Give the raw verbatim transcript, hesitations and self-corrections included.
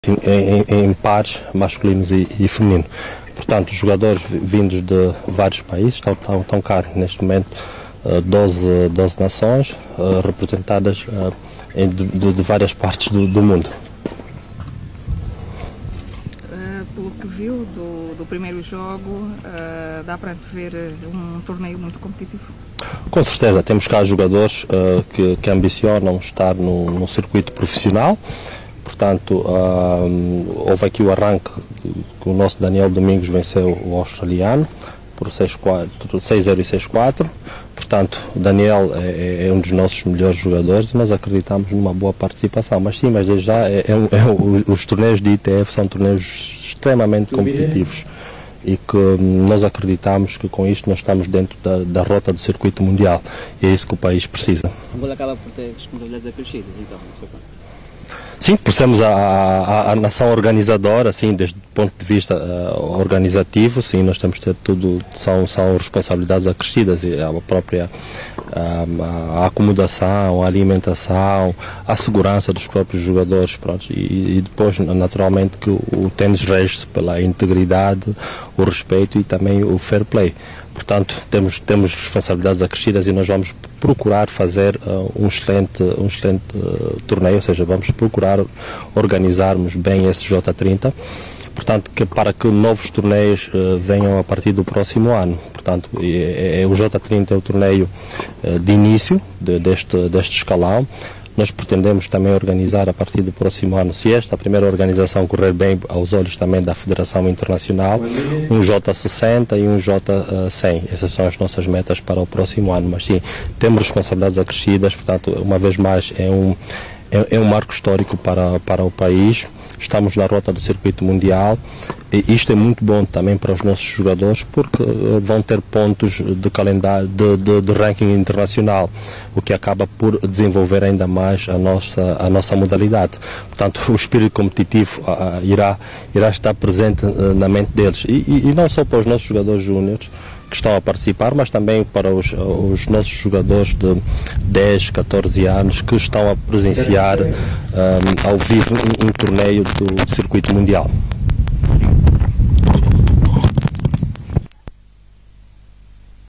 Em, em, em pares masculinos e, e feminino. Portanto, jogadores vindos de vários países, estão, estão, estão cá neste momento doze, doze nações uh, representadas uh, em, de, de várias partes do, do mundo. Uh, pelo que viu do, do primeiro jogo, uh, dá para ver um torneio muito competitivo? Com certeza, temos cá jogadores uh, que, que ambicionam estar no, no circuito profissional. Portanto, uh, houve aqui o arranque que o nosso Daniel Domingos venceu o australiano por seis a zero e seis a quatro. Portanto, o Daniel é, é um dos nossos melhores jogadores e nós acreditamos numa boa participação. Mas sim, mas já é, é, é, os torneios de I T F são torneios extremamente competitivos e que um, nós acreditamos que com isto nós estamos dentro da, da rota do circuito mundial e é isso que o país precisa. O Angola acaba por ter responsabilidades acrescidas, então, não sei quanto. Sim, por sermos a, a, a nação organizadora, assim, desde o ponto de vista uh, organizativo, sim, nós temos que ter tudo, são, são responsabilidades acrescidas, e a própria a, a acomodação, a alimentação, a segurança dos próprios jogadores, pronto, e, e depois, naturalmente, que o, o ténis rege-se pela integridade, o respeito e também o fair play. Portanto, temos, temos responsabilidades acrescidas e nós vamos procurar fazer uh, um excelente, um excelente uh, torneio, ou seja, vamos procurar organizarmos bem esse J trinta, portanto, que, para que novos torneios uh, venham a partir do próximo ano. Portanto, é, é, o J trinta é o torneio uh, de início de, deste, deste escalão. Nós pretendemos também organizar a partir do próximo ano, se esta a primeira organização correr bem aos olhos também da Federação Internacional, um J sessenta e um J cem. Essas são as nossas metas para o próximo ano. Mas sim, temos responsabilidades acrescidas, portanto, uma vez mais, é um, é, é um marco histórico para, para o país. Estamos na rota do circuito mundial e isto é muito bom também para os nossos jogadores porque vão ter pontos de calendário, de, de, de ranking internacional, o que acaba por desenvolver ainda mais a nossa, a nossa modalidade. Portanto, o espírito competitivo uh, irá, irá estar presente uh, na mente deles e, e, e não só para os nossos jogadores júniores que estão a participar, mas também para os, os nossos jogadores de dez, catorze anos que estão a presenciar um, ao vivo um, um torneio do circuito mundial.